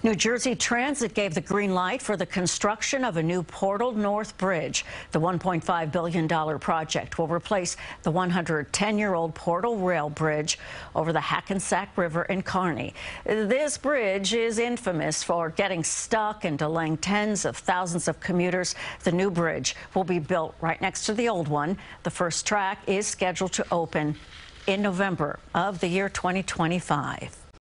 New Jersey Transit gave the green light for the construction of a new Portal North Bridge. The $1.5 billion project will replace the 110-year-old Portal Rail Bridge over the Hackensack River in Kearney. This bridge is infamous for getting stuck and delaying tens of thousands of commuters. The new bridge will be built right next to the old one. The first track is scheduled to open in November of the year 2025.